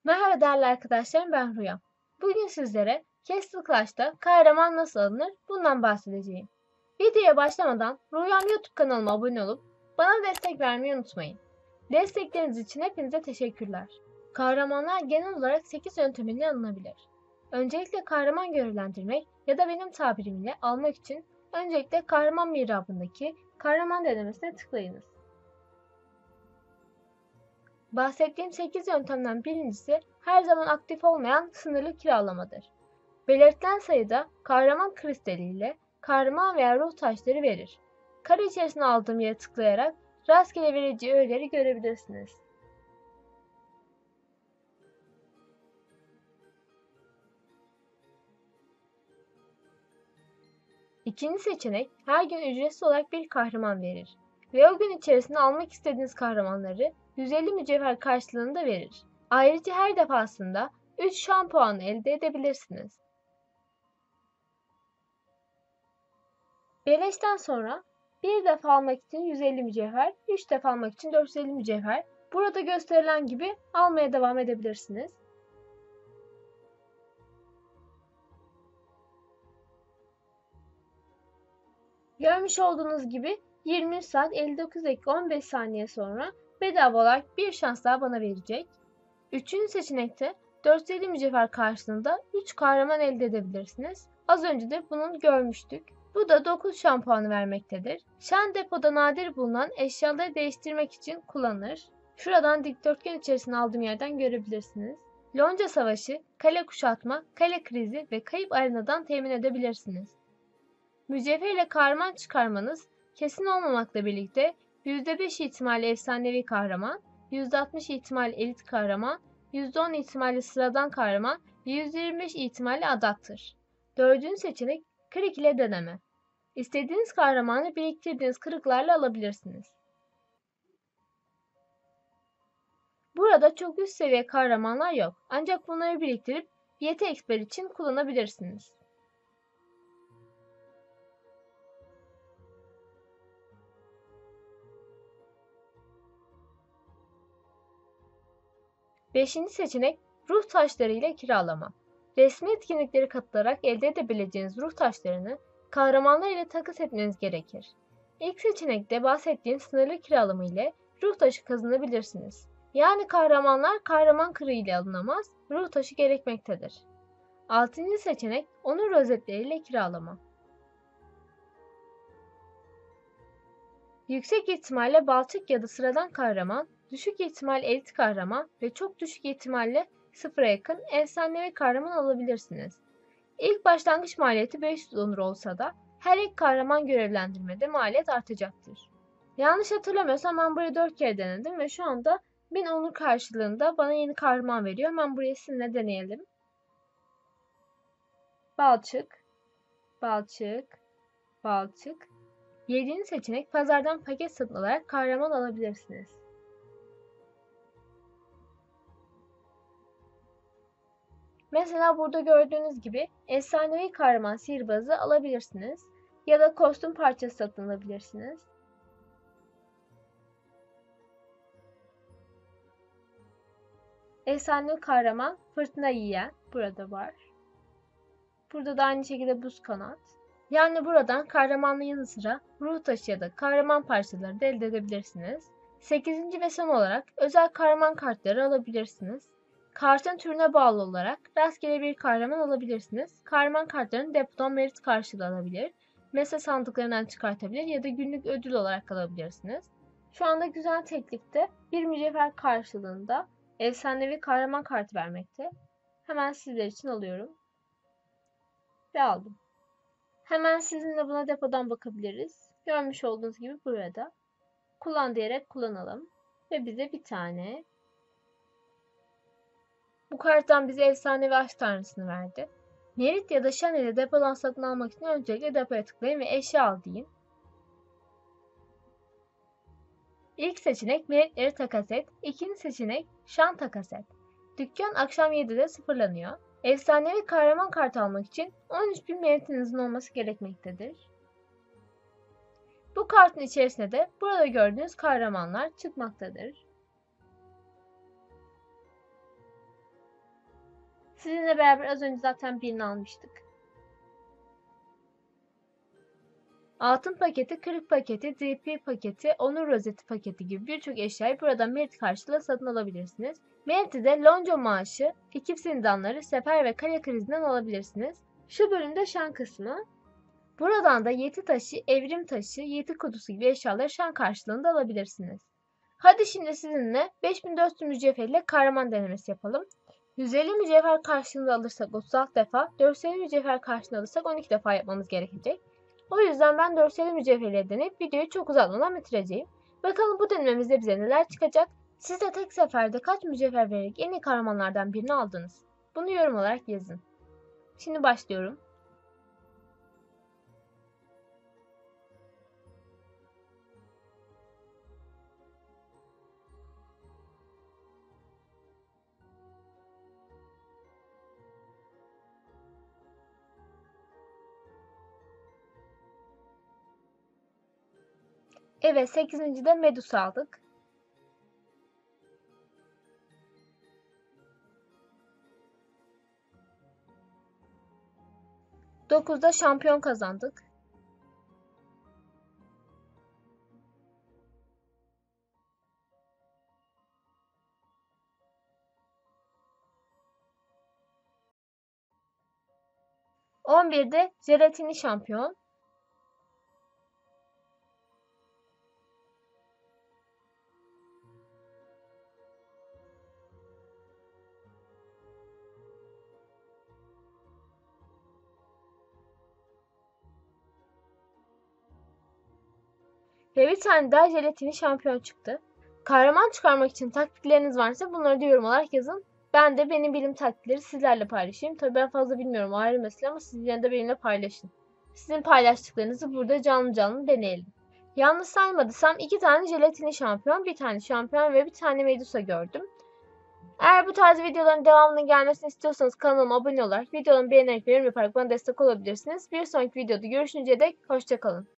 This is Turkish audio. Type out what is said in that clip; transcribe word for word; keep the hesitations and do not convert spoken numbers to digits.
Merhaba değerli arkadaşlarım, ben Rüya. Bugün sizlere Castle Clash'ta kahraman nasıl alınır bundan bahsedeceğim. Videoya başlamadan Rüyam YouTube kanalıma abone olup bana destek vermeyi unutmayın. Destekleriniz için hepinize teşekkürler. Kahramanlar genel olarak sekiz yöntemiyle alınabilir. Öncelikle kahraman görevlendirmek ya da benim tabirimle almak için öncelikle kahraman mihrabındaki kahraman denemesine tıklayınız. Bahsettiğim sekiz yöntemden birincisi her zaman aktif olmayan sınırlı kiralamadır. Belirtilen sayıda kahraman kristali ile kahraman veya ruh taşları verir. Kare içerisine aldığım yere tıklayarak rastgele vereceği öğeleri görebilirsiniz. İkinci seçenek her gün ücretsiz olarak bir kahraman verir ve o gün içerisinde almak istediğiniz kahramanları yüz elli mücevher karşılığında verir. Ayrıca her defasında üç şan puanı elde edebilirsiniz. Beleşten sonra bir defa almak için yüz elli mücevher, üç defa almak için dört yüz elli mücevher. Burada gösterilen gibi almaya devam edebilirsiniz. Görmüş olduğunuz gibi yirmi üç saat elli dokuz dakika on beş saniye sonra bedava olarak bir şans daha bana verecek. Üçüncü seçenekte dört yüz elli mücevher karşılığında üç kahraman elde edebilirsiniz. Az önce de bunu görmüştük. Bu da dokuz şan puanı vermektedir. Şan depoda nadir bulunan eşyaları değiştirmek için kullanılır. Şuradan dikdörtgen içerisine aldığım yerden görebilirsiniz. Lonca savaşı, kale kuşatma, kale krizi ve kayıp arenadan temin edebilirsiniz. Mücevher ile kahraman çıkarmanız kesin olmamakla birlikte yüzde beş ihtimalle efsanevi kahraman, yüzde altmış ihtimalle elit kahraman, yüzde on ihtimalle sıradan kahraman ve yüzde yirmi beş ihtimalle adattır. Dördüncü seçenek kırık ile deneme. İstediğiniz kahramanı biriktirdiğiniz kırıklarla alabilirsiniz. Burada çok üst seviye kahramanlar yok. Ancak bunları biriktirip yeti eksper için kullanabilirsiniz. Beşinci seçenek ruh taşları ile kiralama. Resmi etkinlikleri katılarak elde edebileceğiniz ruh taşlarını kahramanlar ile takas etmeniz gerekir. İlk seçenekte bahsettiğim sınırlı kiralama ile ruh taşı kazanabilirsiniz. Yani kahramanlar kahraman kırığı ile alınamaz, ruh taşı gerekmektedir. Altıncı seçenek onur rozetleri ile kiralama. Yüksek ihtimalle balçık ya da sıradan kahraman, düşük ihtimal elit kahraman ve çok düşük ihtimalle sıfıra yakın efsanevi kahraman alabilirsiniz. İlk başlangıç maliyeti beş yüz onur olsa da her ilk kahraman görevlendirmede maliyet artacaktır. Yanlış hatırlamıyorsam ben burayı dört kere denedim ve şu anda bin onur karşılığında bana yeni kahraman veriyor. Hemen burayı sizinle deneyelim. Balçık, balçık, balçık. Yediğiniz seçenek pazardan paket satın alarak kahraman alabilirsiniz. Mesela burada gördüğünüz gibi efsanevi kahraman sihirbazı alabilirsiniz ya da kostüm parçası satın alabilirsiniz. Efsanevi kahraman fırtına yiyen burada var. Burada da aynı şekilde buz kanat. Yani buradan kahramanlığın yanı sıra ruh taşı ya da kahraman parçaları da elde edebilirsiniz. sekizinci ve son olarak özel kahraman kartları alabilirsiniz. Kartın türüne bağlı olarak rastgele bir kahraman alabilirsiniz. Kahraman kartlarını depodan merit karşılığı alabilir, mesa sandıklarından çıkartabilir ya da günlük ödül olarak alabilirsiniz. Şu anda güzel teklifte bir mücevher karşılığında efsanevi kahraman kartı vermekte. Hemen sizler için alıyorum ve aldım. Hemen sizinle buna depodan bakabiliriz. Görmüş olduğunuz gibi burada. Kullan diyerek kullanalım. Ve bize bir tane. Bu karttan bize efsanevi aşk tanrısını verdi. Merit ya da şan ile depodan satın almak için öncelikle depoya tıklayın ve eşya al deyin. İlk seçenek meritleri takas et. İkinci seçenek şan takas et. Dükkan akşam yedide sıfırlanıyor. Efsanevi kahraman kartı almak için on üç bin meritinizin olması gerekmektedir. Bu kartın içerisinde de burada gördüğünüz kahramanlar çıkmaktadır. Sizinle beraber az önce zaten birini almıştık. Altın paketi, kırık paketi, D P paketi, onur rozeti paketi gibi birçok eşyayı buradan merit karşılığı satın alabilirsiniz. Merit'i de lonca maaşı, ekip zindanları, sefer ve kale krizinden alabilirsiniz. Şu bölümde şan kısmı. Buradan da yeti taşı, evrim taşı, yeti kutusu gibi eşyaları şan karşılığında alabilirsiniz. Hadi şimdi sizinle beş bin dört yüz mücevher ile kahraman denemesi yapalım. yüz elli mücevher karşılığında alırsak otuz altı defa, dört yüz elli mücevher karşılığında alırsak on iki defa yapmamız gerekecek. O yüzden ben dört yüz elli mücevherleri deneyip videoyu çok uzatmadan bitireceğim. Bakalım bu denememizde bize neler çıkacak? Siz de tek seferde kaç mücevher vererek en iyi kahramanlardan birini aldınız? Bunu yorum olarak yazın. Şimdi başlıyorum. Evet, sekizincide Medusa aldık. dokuzda şampiyon kazandık. on birde jelatini şampiyon. Ve bir tane daha jelatini şampiyon çıktı. Kahraman çıkarmak için taktikleriniz varsa bunları da yorum olarak yazın. Ben de benim bilim taktikleri sizlerle paylaşayım. Tabii ben fazla bilmiyorum, ayrı mesele, ama siz yine de benimle paylaşın. Sizin paylaştıklarınızı burada canlı canlı deneyelim. Yanlış saymadıysam iki tane jelatini şampiyon, bir tane şampiyon ve bir tane Medusa gördüm. Eğer bu tarz videoların devamının gelmesini istiyorsanız kanalıma abone olarak, videolarımı beğenerek ve yorum yaparak bana destek olabilirsiniz. Bir sonraki videoda görüşünceye dek hoşça kalın.